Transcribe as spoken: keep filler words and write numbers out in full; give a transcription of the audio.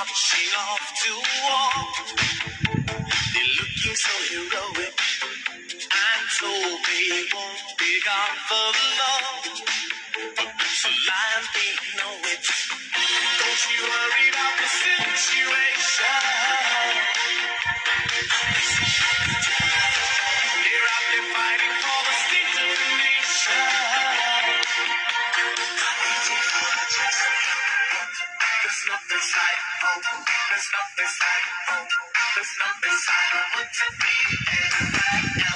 marching off to war. They're looking so heroic, I'm told they won't be gone for long. So lions, they know it. Don't you worry about the situation. They're out there fighting for the state of the nation. There's nothing like hope. There's nothing like hope. There's nothing like hope to be right now.